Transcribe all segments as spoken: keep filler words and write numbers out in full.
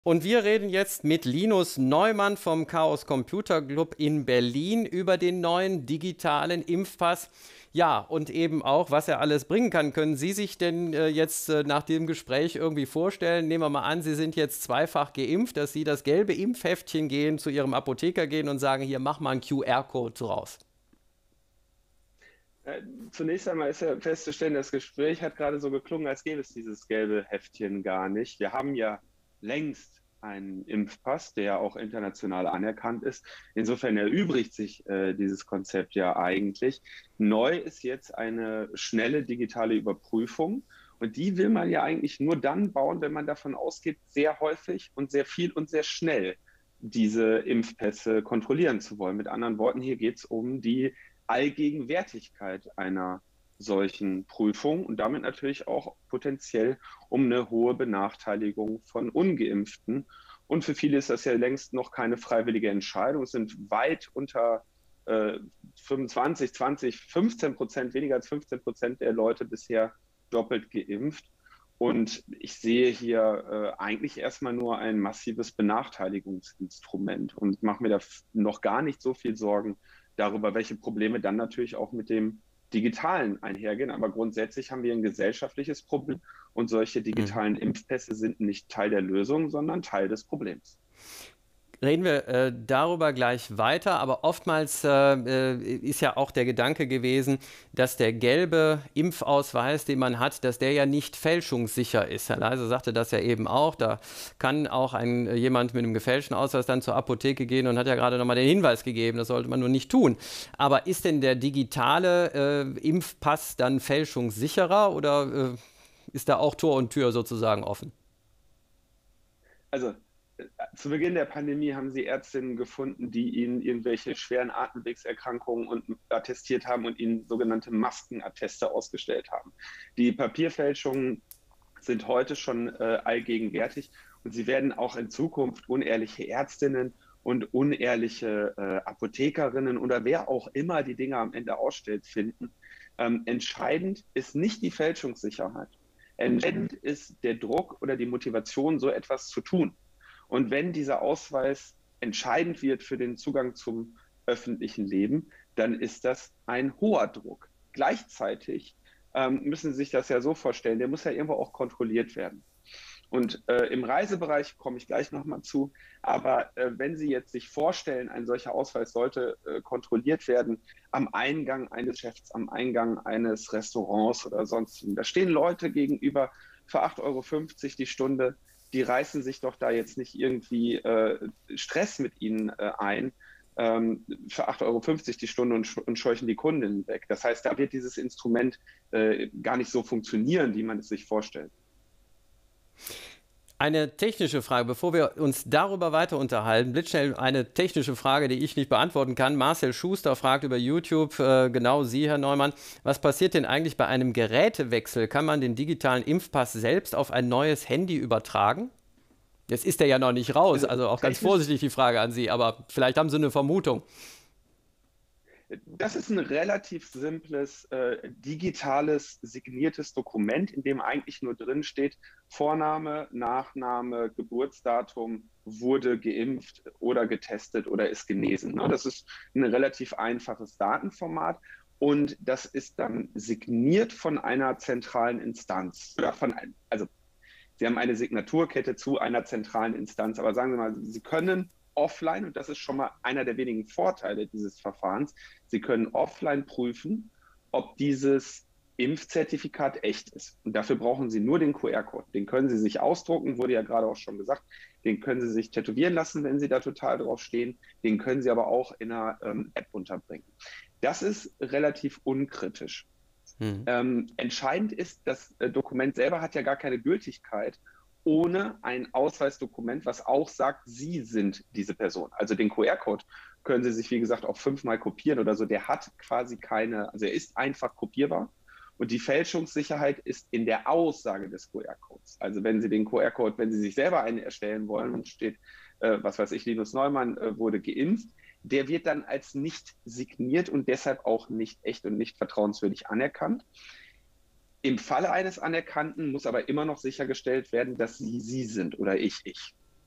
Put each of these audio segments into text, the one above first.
Und wir reden jetzt mit Linus Neumann vom Chaos Computer Club in Berlin über den neuen digitalen Impfpass. Ja, und eben auch, was er alles bringen kann. Können Sie sich denn äh, jetzt äh, nach dem Gespräch irgendwie vorstellen? Nehmen wir mal an, Sie sind jetzt zweifach geimpft, dass Sie das gelbe Impfheftchen gehen, zu Ihrem Apotheker gehen und sagen, hier, mach mal einen Q R-Code raus. Äh, Zunächst einmal ist ja festzustellen, das Gespräch hat gerade so geklungen, als gäbe es dieses gelbe Heftchen gar nicht. Wir haben ja längst einen Impfpass, der ja auch international anerkannt ist. Insofern erübrigt sich äh, dieses Konzept ja eigentlich. Neu ist jetzt eine schnelle digitale Überprüfung. Und die will man ja eigentlich nur dann bauen, wenn man davon ausgeht, sehr häufig und sehr viel und sehr schnell diese Impfpässe kontrollieren zu wollen. Mit anderen Worten, hier geht es um die Allgegenwärtigkeit einer solchen Prüfung und damit natürlich auch potenziell um eine hohe Benachteiligung von Ungeimpften. Und für viele ist das ja längst noch keine freiwillige Entscheidung. Es sind weit unter äh, fünfundzwanzig, zwanzig, fünfzehn Prozent, weniger als fünfzehn Prozent der Leute bisher doppelt geimpft. Und ich sehe hier äh, eigentlich erstmal nur ein massives Benachteiligungsinstrument und mache mir da noch gar nicht so viel Sorgen darüber, welche Probleme dann natürlich auch mit dem Digitalen einhergehen. Aber grundsätzlich haben wir ein gesellschaftliches Problem und solche Mhm. digitalen Impfpässe sind nicht Teil der Lösung, sondern Teil des Problems. Reden wir äh, darüber gleich weiter, aber oftmals äh, ist ja auch der Gedanke gewesen, dass der gelbe Impfausweis, den man hat, dass der ja nicht fälschungssicher ist. Herr Leise sagte das ja eben auch, da kann auch ein, jemand mit einem gefälschten Ausweis dann zur Apotheke gehen und hat ja gerade nochmal den Hinweis gegeben, das sollte man nur nicht tun. Aber ist denn der digitale äh, Impfpass dann fälschungssicherer oder äh, ist da auch Tor und Tür sozusagen offen? Also äh, zu Beginn der Pandemie haben sie Ärztinnen gefunden, die ihnen irgendwelche schweren Atemwegserkrankungen und attestiert haben und ihnen sogenannte Maskenatteste ausgestellt haben. Die Papierfälschungen sind heute schon äh, allgegenwärtig und sie werden auch in Zukunft unehrliche Ärztinnen und unehrliche äh, Apothekerinnen oder wer auch immer die Dinge am Ende ausstellt, finden. Ähm, entscheidend ist nicht die Fälschungssicherheit. Entscheidend ist der Druck oder die Motivation, so etwas zu tun. Und wenn dieser Ausweis entscheidend wird für den Zugang zum öffentlichen Leben, dann ist das ein hoher Druck. Gleichzeitig ähm, müssen Sie sich das ja so vorstellen, der muss ja irgendwo auch kontrolliert werden. Und äh, im Reisebereich komme ich gleich nochmal zu. Aber äh, wenn Sie jetzt sich vorstellen, ein solcher Ausweis sollte äh, kontrolliert werden am Eingang eines Geschäfts, am Eingang eines Restaurants oder sonst, da stehen Leute gegenüber für acht Euro fünfzig die Stunde. Die reißen sich doch da jetzt nicht irgendwie äh, Stress mit Ihnen äh, ein ähm, für acht Euro fünfzig die Stunde und, sch und scheuchen die Kunden weg. Das heißt, da wird dieses Instrument äh, gar nicht so funktionieren, wie man es sich vorstellt. Eine technische Frage, bevor wir uns darüber weiter unterhalten. Blitzschnell eine technische Frage, die ich nicht beantworten kann. Marcel Schuster fragt über YouTube, äh, genau Sie, Herr Neumann, was passiert denn eigentlich bei einem Gerätewechsel? Kann man den digitalen Impfpass selbst auf ein neues Handy übertragen? Jetzt ist er ja noch nicht raus, Also also auch ganz technisch vorsichtig die Frage an Sie, aber vielleicht haben Sie eine Vermutung. Das ist ein relativ simples, äh, digitales, signiertes Dokument, in dem eigentlich nur drin steht, Vorname, Nachname, Geburtsdatum, wurde geimpft oder getestet oder ist genesen. Ne? Das ist ein relativ einfaches Datenformat und das ist dann signiert von einer zentralen Instanz. Oder von, ein- also Sie haben eine Signaturkette zu einer zentralen Instanz, aber sagen Sie mal, Sie können offline, und das ist schon mal einer der wenigen Vorteile dieses Verfahrens, Sie können offline prüfen, ob dieses Impfzertifikat echt ist. Und dafür brauchen Sie nur den Q R-Code. Den können Sie sich ausdrucken, wurde ja gerade auch schon gesagt. Den können Sie sich tätowieren lassen, wenn Sie da total drauf stehen. Den können Sie aber auch in einer ähm, App unterbringen. Das ist relativ unkritisch. Hm. Ähm, entscheidend ist, das äh, Dokument selber hat ja gar keine Gültigkeit ohne ein Ausweisdokument, was auch sagt, Sie sind diese Person. Also den Q R-Code können Sie sich, wie gesagt, auch fünfmal kopieren oder so. Der hat quasi keine, also er ist einfach kopierbar. Und die Fälschungssicherheit ist in der Aussage des Q R-Codes. Also wenn Sie den Q R-Code, wenn Sie sich selber einen erstellen wollen und steht, äh, was weiß ich, Linus Neumann äh, wurde geimpft, der wird dann als nicht signiert und deshalb auch nicht echt und nicht vertrauenswürdig anerkannt. Im Falle eines Anerkannten muss aber immer noch sichergestellt werden, dass Sie Sie sind oder ich ich.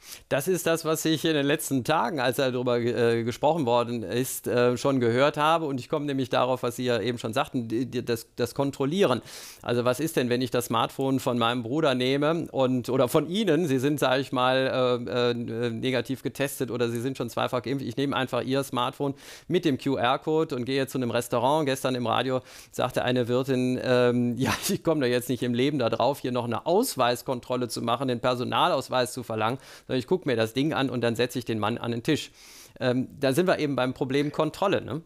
Das ist das, was ich in den letzten Tagen, als darüber äh, gesprochen worden ist, äh, schon gehört habe. Und ich komme nämlich darauf, was Sie ja eben schon sagten, die, die, das, das Kontrollieren. Also was ist denn, wenn ich das Smartphone von meinem Bruder nehme und oder von Ihnen, Sie sind, sage ich mal, äh, äh, negativ getestet oder Sie sind schon zweifach geimpft. Ich nehme einfach Ihr Smartphone mit dem Q R-Code und gehe zu einem Restaurant. Gestern im Radio sagte eine Wirtin, ähm, ja, ich komme da jetzt nicht im Leben da drauf, hier noch eine Ausweiskontrolle zu machen, den Personalausweis zu verlangen. Ich gucke mir das Ding an und dann setze ich den Mann an den Tisch. Ähm, da sind wir eben beim Problem Kontrolle, ne?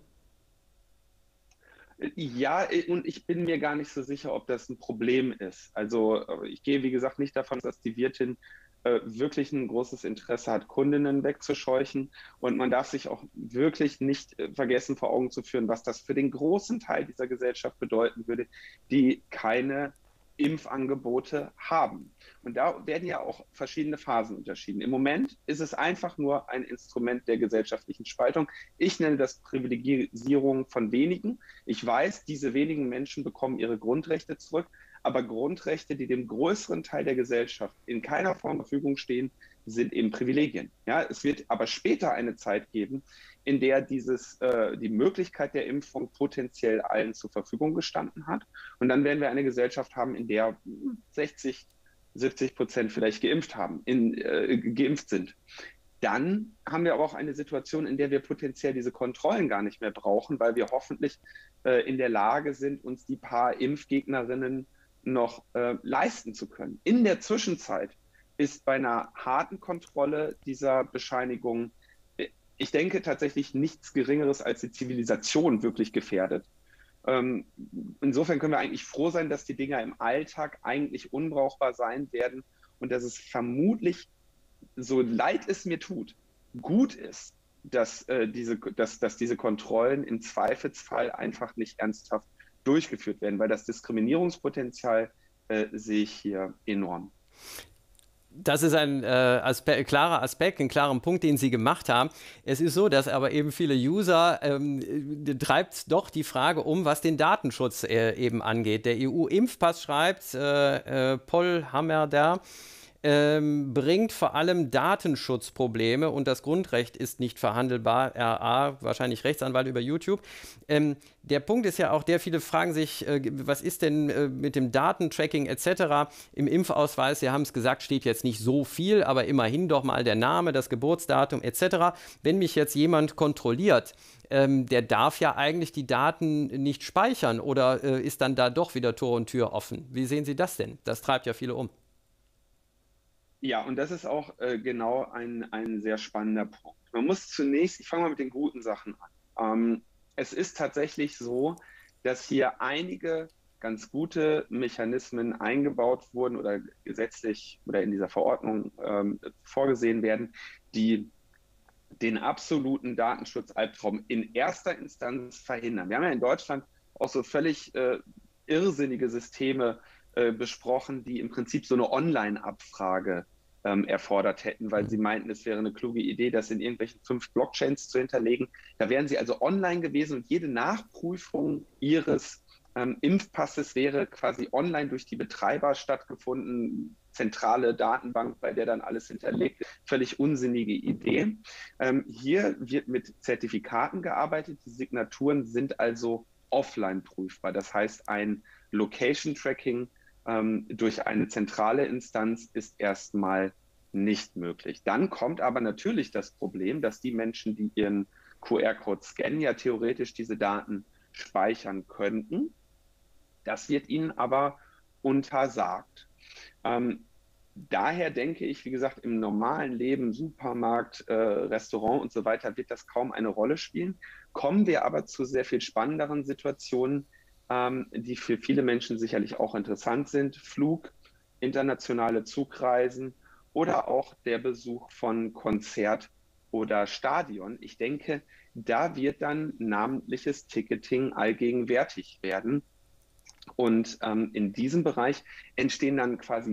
Ja, und ich bin mir gar nicht so sicher, ob das ein Problem ist. Also ich gehe, wie gesagt, nicht davon, dass die Wirtin äh, wirklich ein großes Interesse hat, Kundinnen wegzuscheuchen. Und man darf sich auch wirklich nicht äh, vergessen, vor Augen zu führen, was das für den großen Teil dieser Gesellschaft bedeuten würde, die keine Impfangebote haben. Und da werden ja auch verschiedene Phasen unterschieden. Im Moment ist es einfach nur ein Instrument der gesellschaftlichen Spaltung. Ich nenne das Privilegisierung von wenigen. Ich weiß, diese wenigen Menschen bekommen ihre Grundrechte zurück, aber Grundrechte, die dem größeren Teil der Gesellschaft in keiner Form zur Verfügung stehen, sind eben Privilegien. Ja, es wird aber später eine Zeit geben, in der dieses, äh, die Möglichkeit der Impfung potenziell allen zur Verfügung gestanden hat. Und dann werden wir eine Gesellschaft haben, in der sechzig, siebzig Prozent vielleicht geimpft haben, in, äh, geimpft sind. Dann haben wir aber auch eine Situation, in der wir potenziell diese Kontrollen gar nicht mehr brauchen, weil wir hoffentlich äh, in der Lage sind, uns die paar Impfgegnerinnen noch äh, leisten zu können. In der Zwischenzeit ist bei einer harten Kontrolle dieser Bescheinigung, ich denke, tatsächlich nichts Geringeres als die Zivilisation wirklich gefährdet. Ähm, insofern können wir eigentlich froh sein, dass die Dinger im Alltag eigentlich unbrauchbar sein werden und dass es vermutlich, so leid es mir tut, gut ist, dass, äh, diese, dass, dass diese Kontrollen im Zweifelsfall einfach nicht ernsthaft durchgeführt werden, weil das Diskriminierungspotenzial äh, sehe ich hier enorm. Das ist ein äh, Aspe klarer Aspekt, ein klarer Punkt, den Sie gemacht haben. Es ist so, dass aber eben viele User ähm, treibt doch die Frage um, was den Datenschutz äh, eben angeht. Der E U-Impfpass schreibt, äh, äh, Paul Hammer da, Ähm, bringt vor allem Datenschutzprobleme und das Grundrecht ist nicht verhandelbar. R A, wahrscheinlich Rechtsanwalt über YouTube. Ähm, der Punkt ist ja auch der, viele fragen sich, äh, was ist denn äh, mit dem Datentracking et cetera im Impfausweis? Sie haben es gesagt, steht jetzt nicht so viel, aber immerhin doch mal der Name, das Geburtsdatum et cetera. Wenn mich jetzt jemand kontrolliert, ähm, der darf ja eigentlich die Daten nicht speichern oder äh, ist dann da doch wieder Tor und Tür offen? Wie sehen Sie das denn? Das treibt ja viele um. Ja, und das ist auch äh, genau ein, ein sehr spannender Punkt. Man muss zunächst, ich fange mal mit den guten Sachen an. Ähm, es ist tatsächlich so, dass hier einige ganz gute Mechanismen eingebaut wurden oder gesetzlich oder in dieser Verordnung ähm, vorgesehen werden, die den absoluten Datenschutzalbtraum in erster Instanz verhindern. Wir haben ja in Deutschland auch so völlig äh, irrsinnige Systeme äh, besprochen, die im Prinzip so eine Online-Abfrage ähm, erfordert hätten, weil sie meinten, es wäre eine kluge Idee, das in irgendwelchen fünf Blockchains zu hinterlegen. Da wären sie also online gewesen und jede Nachprüfung ihres ähm, Impfpasses wäre quasi online durch die Betreiber stattgefunden, zentrale Datenbank, bei der dann alles hinterlegt ist. Völlig unsinnige Idee. Ähm, hier wird mit Zertifikaten gearbeitet. Die Signaturen sind also offline prüfbar. Das heißt, ein Location-Tracking ähm, durch eine zentrale Instanz ist erstmal nicht möglich. Dann kommt aber natürlich das Problem, dass die Menschen, die ihren Q R-Code scannen, ja theoretisch diese Daten speichern könnten. Das wird ihnen aber untersagt. Ähm, daher denke ich, wie gesagt, im normalen Leben, Supermarkt, äh, Restaurant und so weiter, wird das kaum eine Rolle spielen. Kommen wir aber zu sehr viel spannenderen Situationen, ähm, die für viele Menschen sicherlich auch interessant sind. Flug, internationale Zugreisen oder auch der Besuch von Konzert oder Stadion. Ich denke, da wird dann namentliches Ticketing allgegenwärtig werden. Und ähm, in diesem Bereich entstehen dann quasi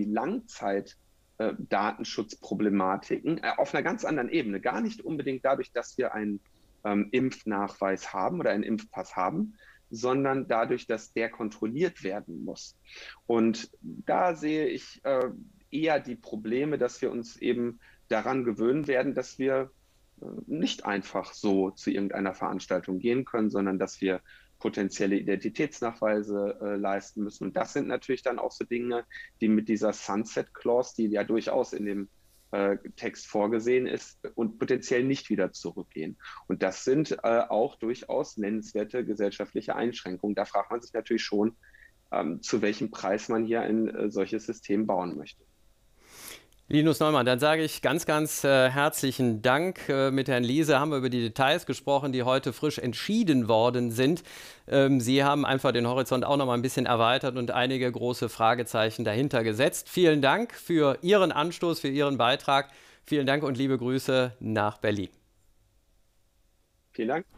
Langzeit-Datenschutzproblematiken äh, auf einer ganz anderen Ebene. Gar nicht unbedingt dadurch, dass wir einen ähm, Impfnachweis haben oder einen Impfpass haben, sondern dadurch, dass der kontrolliert werden muss. Und da sehe ich äh, eher die Probleme, dass wir uns eben daran gewöhnen werden, dass wir äh, nicht einfach so zu irgendeiner Veranstaltung gehen können, sondern dass wir potenzielle Identitätsnachweise äh, leisten müssen. Und das sind natürlich dann auch so Dinge, die mit dieser Sunset Clause, die ja durchaus in dem äh, Text vorgesehen ist, und potenziell nicht wieder zurückgehen. Und das sind äh, auch durchaus nennenswerte gesellschaftliche Einschränkungen. Da fragt man sich natürlich schon, ähm, zu welchem Preis man hier ein äh, solches System bauen möchte. Linus Neumann, dann sage ich ganz, ganz äh, herzlichen Dank. Äh, mit Herrn Liese haben wir über die Details gesprochen, die heute frisch entschieden worden sind. Ähm, Sie haben einfach den Horizont auch noch mal ein bisschen erweitert und einige große Fragezeichen dahinter gesetzt. Vielen Dank für Ihren Anstoß, für Ihren Beitrag. Vielen Dank und liebe Grüße nach Berlin. Vielen Dank.